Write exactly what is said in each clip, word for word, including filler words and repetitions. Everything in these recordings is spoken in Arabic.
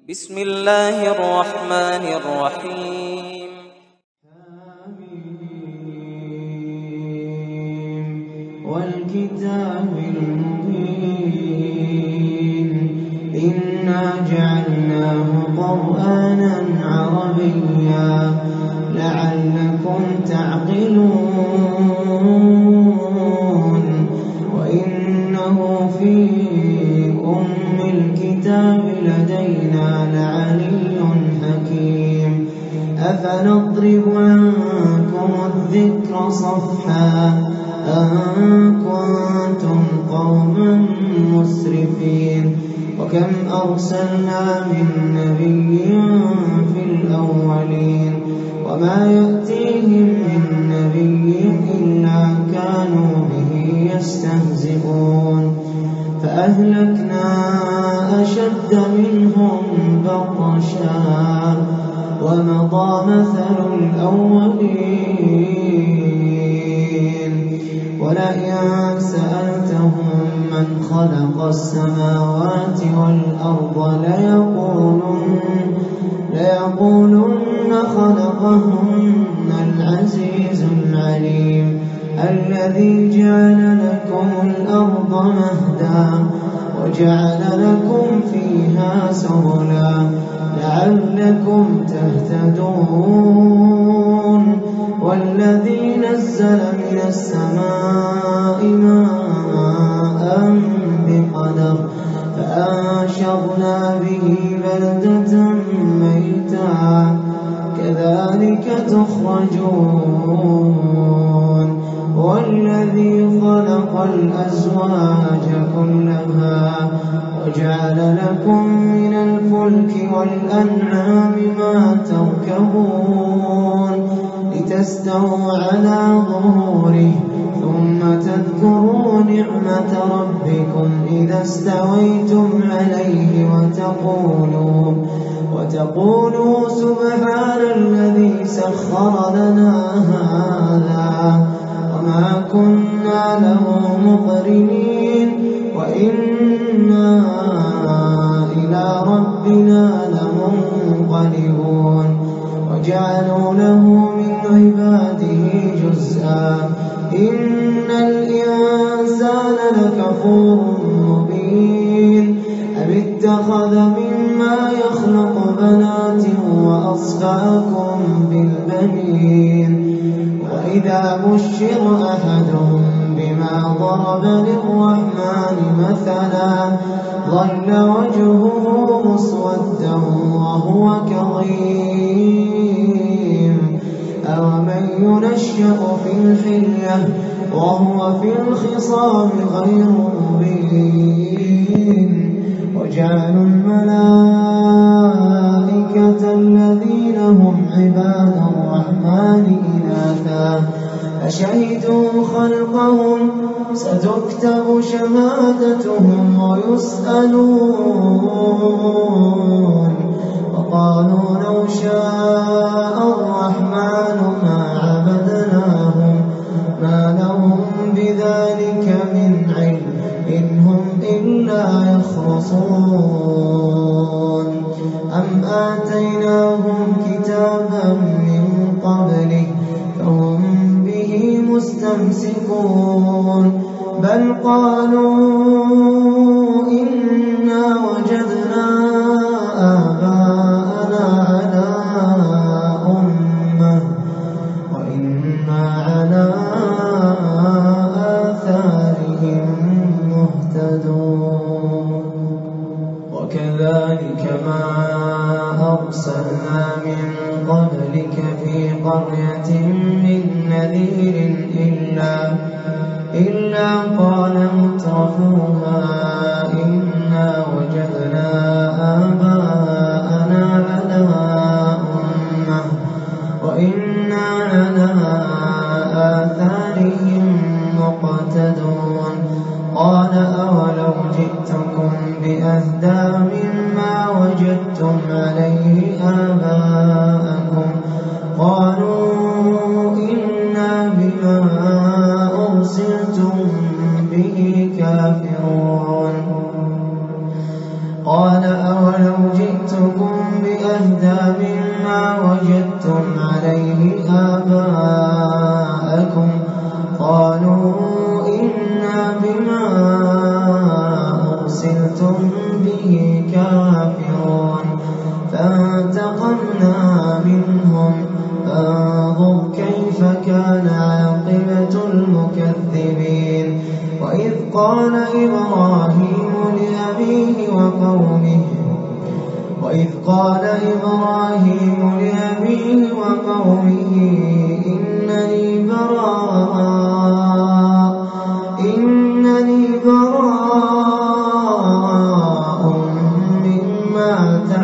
بسم الله الرحمن الرحيم والكتاب المبين إنا جعلناه قرآنا عربيا لعلكم تعقلون وإنه في أم الكتاب لدينا لعلي حكيم أفنضرب عنكم الذكر صفحا أن كنتم قوما مسرفين وكم أرسلنا من نبي في الأولين وما يأتيهم من نبي إلا كانوا به يستهزئون فأهلكنا أشد منهم بطشا ومضى مثل الأولين ولئن سألتهم من خلق السماوات والأرض ليقولن, ليقولن خلقهن العزيز العليم الذي جعل لكم الأرض مهدا وجعل لكم فيها سبلا لعلكم تهتدون والذي نزل من السماء ماء بقدر فأنشرنا به بلدة ميتا كذلك تخرجون والذي خلق الأزواج كلها وجعل لكم من الفلك والأنعام ما تركبون لتستووا على ظهوره ثم تذكروا نعمة ربكم إذا استويتم عليه وتقولوا, وتقولوا سبحان الذي سخر لنا هذا وما كنا له مقرنين وإنا إلى ربنا لمنقلبون وجعلوا له من عباده جزءا إن الإنسان لكفور مبين أم اتخذ مما يخلق بنات وأصفاكم بالبنين وإذا بشر أحدهم بما ضرب للرحمن مثلا ظل وجهه مسودا وهو كظيم أومن ينشأ في الحلية وهو في الخصام غير مبين وجعلوا الملائكة الذين هم عباد الرحمن إناثا أشهدوا خلقهم ستكتب شهادتهم ويسألون وقالوا لو شاء الرحمن ما عبدناهم ما لهم بذلك من علم إن هم إلا يخرصون أم آتيناهم كتابا من قبله فهم به مستمسكون بل قالوا إنا وجدنا آباءنا على أمة وإنا على آثارهم مهتدون وكذلك ما أرسلنا من قبلك في قرية من نذير إلا, إلا قال مترفوها إنا وجدنا آباءنا على أمة وإنا على آثارهم مقتدون قال أولو جئتكم بأهدى مما وجدتم عليه آباءكم قالوا إنا بما أرسلتم به كافرون قال أولو جئتكم لأبيه وقومه وإذ قال إبراهيم لأبيه وقومه إنني براء إنني براء مما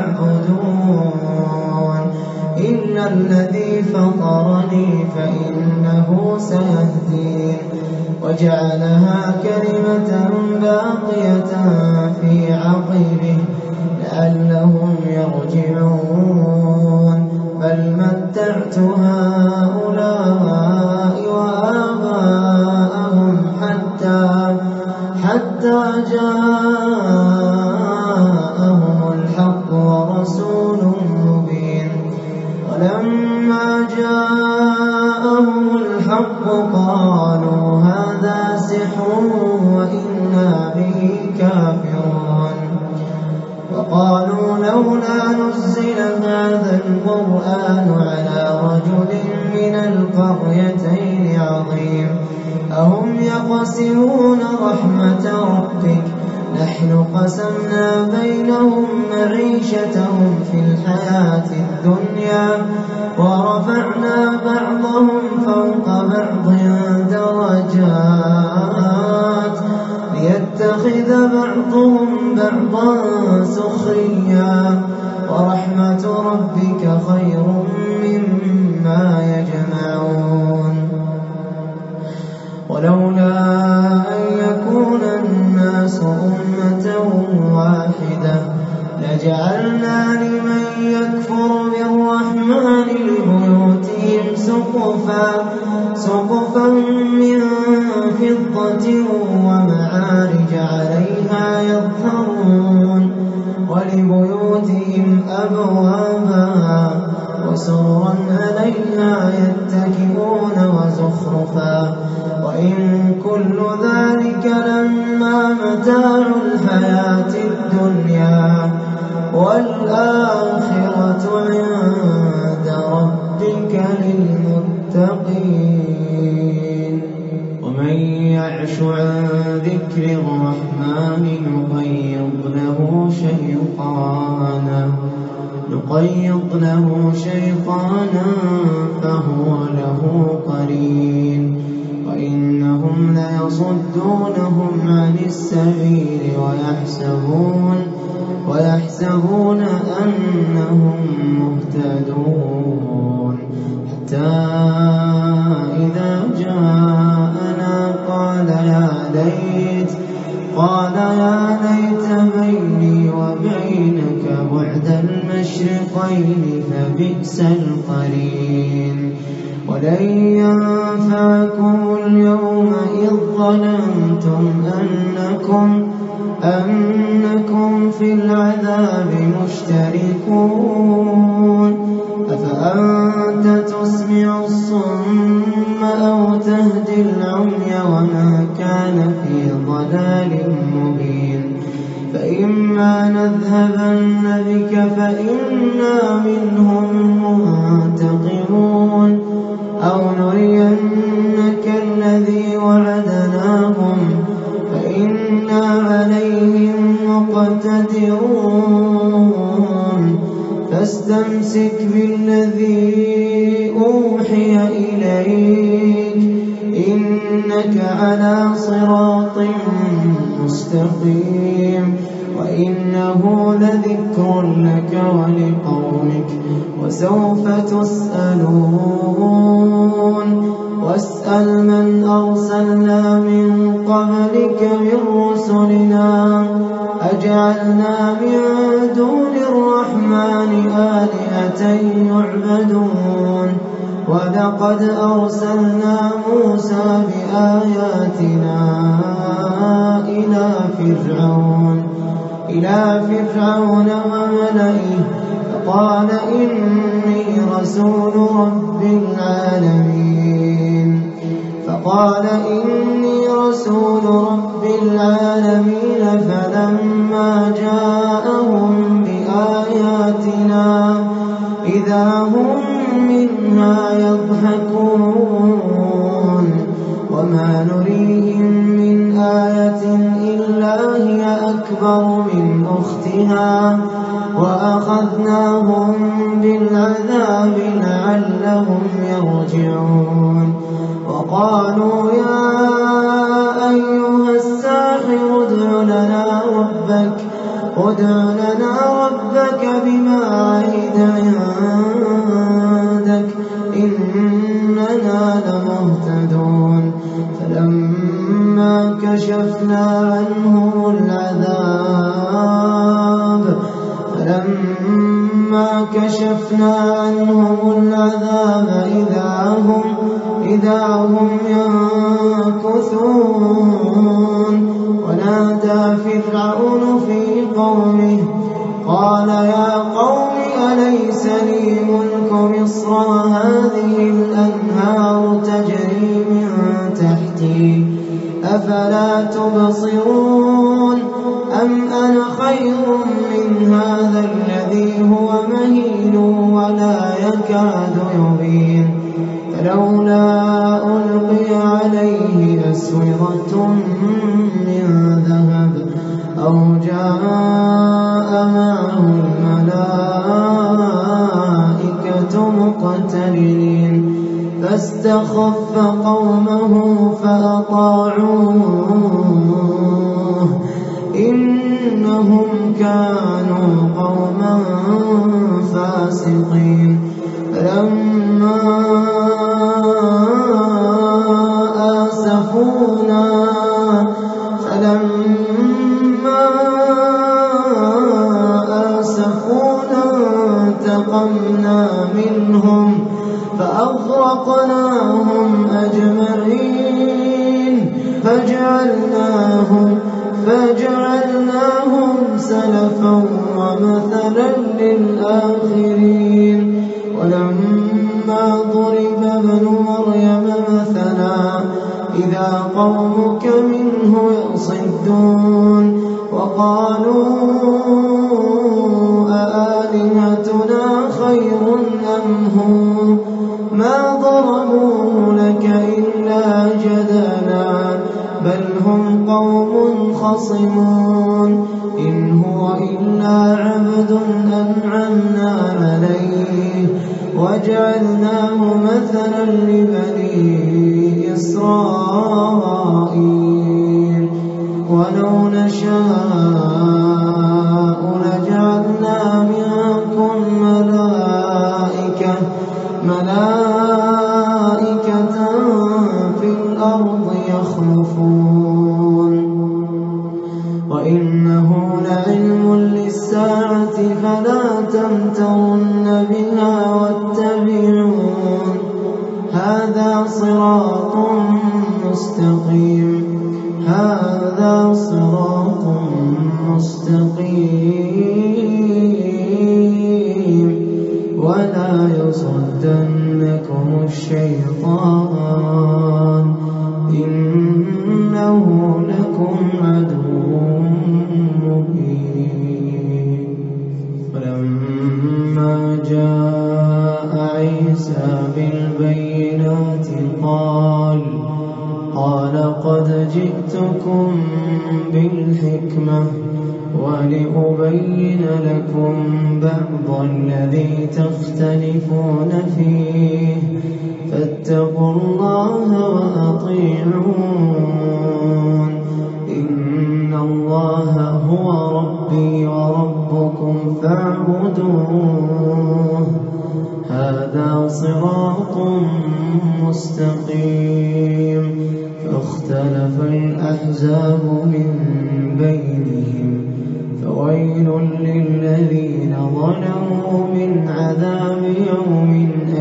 تعبدون إلا الذي فطرني فإنه سيهدين وجعلها كلمة باقية في عقبه لعلهم يرجعون بل متعت هؤلاء وآباءهم حتى حتى جاءهم الحق ورسول مبين ولما جاءهم الحق قالوا هذا سحر وإنا به كافرون وقالوا لولا نزل هذا القرآن على رجل من القريتين عظيم أهم يقسمون رحمة ربك نحن قسمنا بينهم معيشتهم في الحياة الدنيا ورفعنا بعضهم فوق بعض درجات ليتخذ بعضهم بعضا سخريا ورحمة ربك خير مما يجمعون ولولا أن يكون الناس أمة واحدة لجعلنا لمن يكفر بالرحمن لبيوتهم سقفا سقفا من فضة ومعارج عليها يظهرون ولبيوتهم أبوابا وسررا عليها يتكئون وزخرفا وإن كل ذلك لما متاع الحياة الدنيا والآخرة عند ربك للمتقين ومن يعش عن ذكر الرحمن نقيض له شيطانا نقيض له شيطانا فهو له قرين وإنهم ليصدونهم عن السبيل ويحسبون ويحسبون أنهم مهتدون حتى إذا جاءنا قال يا ليت قال يا ليت بيني وبينك بعد المشرقين فبئس القرين ولن ينفعكم اليوم إذ ظننتم أنكم أنكم في العذاب مشتركون أفأنت تسمع الصم أو تهدي العمي وما كان في ضلال مبين فإما نذهبن بك فإنا منهم منتقمون أو نرينك الذي وعدناهم فإنا عليهم مقتدرون فاستمسك بالذي أوحي إليك إنك على صراط مستقيم وإنه لذكر لك ولقومك وسوف تسألون واسأل من أرسلنا من قبلك من رسلنا أجعلنا من دون الرحمن آلهة يعبدون ولقد أرسلنا موسى بآياتنا إلى فرعون إلى فرعون وملئه فقال إني رسول رب العالمين فقال إني رسول رب العالمين فلما جاءهم بآياتنا إذا هم منها يضحكون وما نريهم من آية إلا هي أكبر أكبر من أختها وأخذناهم بالعذاب لعلهم يرجعون وقالوا يا أيها الساحر ادع لنا ربك ادع لنا ربك بما عهد عندك إننا لمهتدون فلما كشفنا عنهم العذاب فلما كشفنا عنهم العذاب إذا هم إذا هم ينكثون ونادى فرعون في قومه قال يا قوم أليس لي ملك مصر وهذه الأنهار تجري من تحتي أفلا تبصرون أم أنا خير من هذا الذي هو مهين ولا يكاد يبين فلولا ألقي عليه أسورة من ذهب أو جاء معه الملائكة مقترنين فاستخف قومه فأطاعوه إنهم كانوا قوما فاسقين فلما آسفونا فلما آسفونا انتقمنا منهم فأغرقناهم أجمعين فجعلناهم فجعلناهم سلفا ومثلا للآخرين ولما ضرب ابن مريم مثلا إذا قومك منه يصدون وقالوا أآلهتنا خير أم هو ما ضربوه لك إلا جدلا بل هم قوم خصمون إن هو إلا عبد أنعمنا عليه وجعلناه مثلا لبني إسرائيل ولو نشاء لجعلنا منكم ملائكة ملائكة في الأرض يخلفون وإنه لعلم للساعة فلا تمترن بها واتبعون هذا صراط مستقيم هذا صراط مستقيم ولا يصدنكم الشيطان إنه لكم عدو مبين فلما جاء عيسى بالبينات قال قال قد جئتكم بالحكمة ولأبين لكم بعض الذي تختلفون فيه فاتقوا الله وأطيعون إن الله هو ربي وربكم فاعبدوه هذا صراط مستقيم فاختلف الأحزاب من بينهم فويل للذين ظلموا من عذاب يوم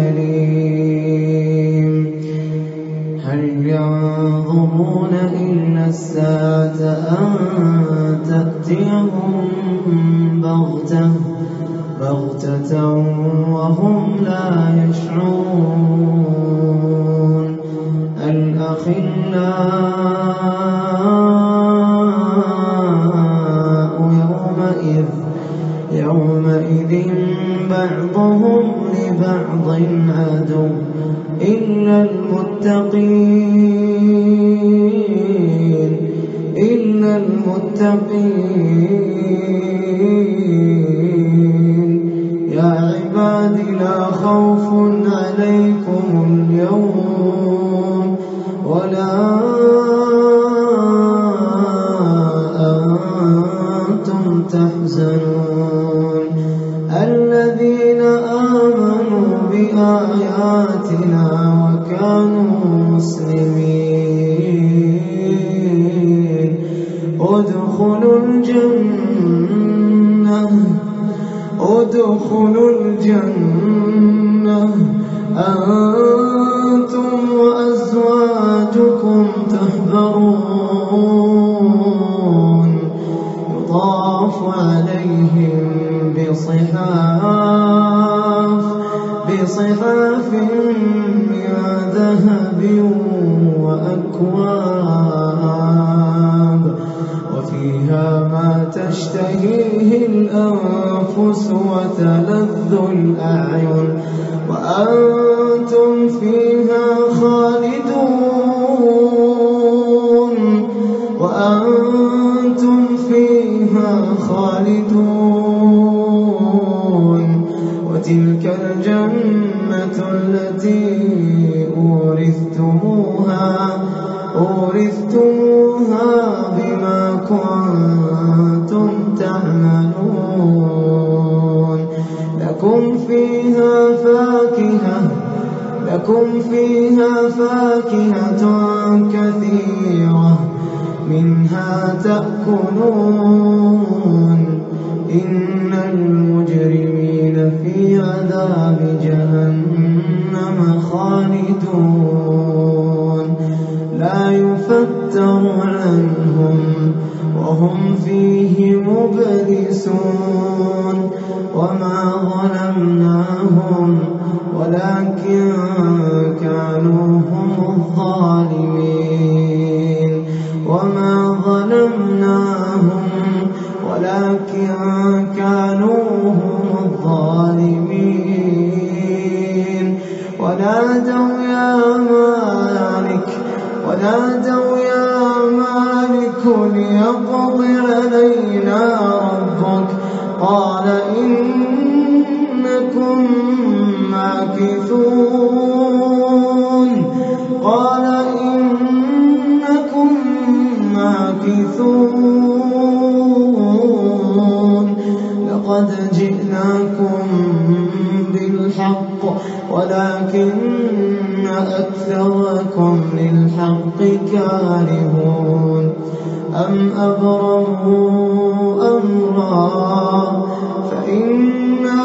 أليم هل ينظرون إلا الساعة أن تأتيهم بغتة بغتة وهم لا يشعرون الأخلاء يومئذ يومئذ بعضهم لبعض عدو إلا المتقين إلا إلا المتقين يا عباد لا خوف عليكم اليوم ولا أنتم تحزنون الذين آمنوا بآياتنا وكانوا مسلمين ادخلوا الجنة ادخلوا الجنة أنتم وأزواجكم تحبرون يطاف عليهم بصحاف بصحاف من ذهب وأكواب وفيها ما تشتهيه الأنفس وتلذ الأعين وأنتم فيها خالدون وأنتم فيها خالدون وتلك الجنة التي أورثتموها أورثتموها بما كنتم تعملون لكم فيها فاكهة لكم فيها فاكهة كثيرة منها تأكلون إن المجرمين في عذاب جهنم خالدون لا يفتر عنهم وهم فيه مبلسون وما ظلمناهم ولكن كانوا هم الظالمين وما ظلمناهم ولكن كانوا هم الظالمين ونادوا يا مالك ونادوا يا مالك ليقض علينا ربك قال إنكم ماكثون قال إنكم ماكثون لقد جئناكم بالحق ولكن أكثركم للحق كارهون أم أبرموا أمرا فإنا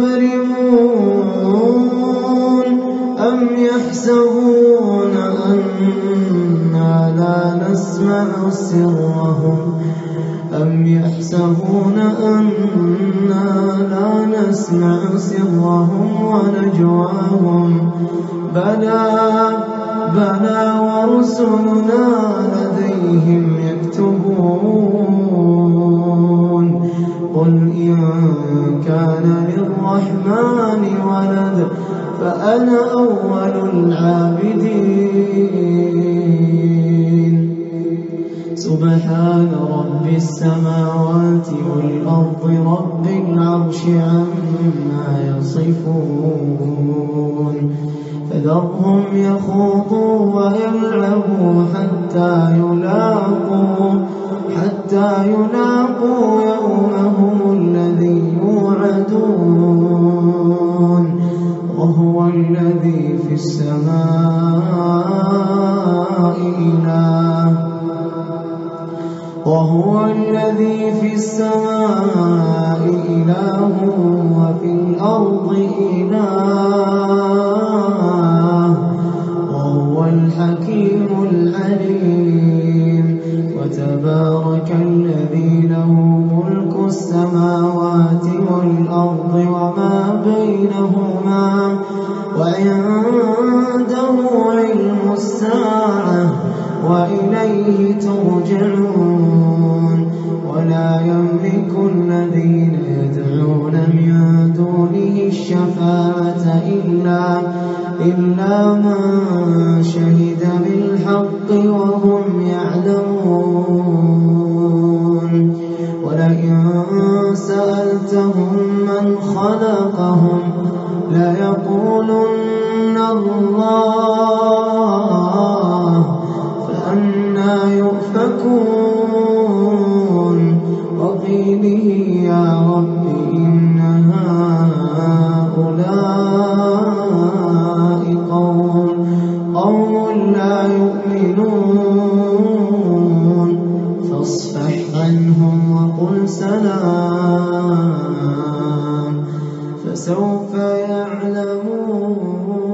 مبرمون أم يحسبون أنا لا نسمع سرهم أم يحسبون أنا لا نسمع سرهم ونجواهم بلى بلى ورسلنا لديهم يكتبون قل إن كان للرحمن ولد فأنا أول العابدين سبحان رب السماوات والأرض رب العرش عما يصفون فذرهم يخوضوا ويلعبوا حتى يلاقوا حتى يلاقوا يومهم الذي يوعدون وهو الذي في السماء إله وهو الذي في السماء إله وفي الأرض إله وهو الحكيم العليم وتبارك الذي له ملك السماوات والأرض وما بينهما وعنده علم الساعة وإليه ترجعون ولا يملك الذين يدعون من دونه الشفاعة إلا إلا من شهد بالحق وهم يعلمون خلقهم ليقولن الله فأنى يؤفكون وقيله يا رب إن هؤلاء قوم قوم لا يؤمنون فاصفح عنهم وقل سلام فسوف يعلمون.